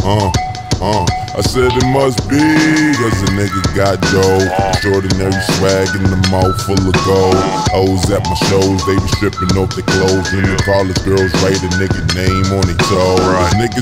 I said it must be, cause a nigga got dough. Extraordinary swag in the mouth full of gold. Hoes at my shows, they be stripping off their clothes. And the college girls write a nigga name on their toes. Niggas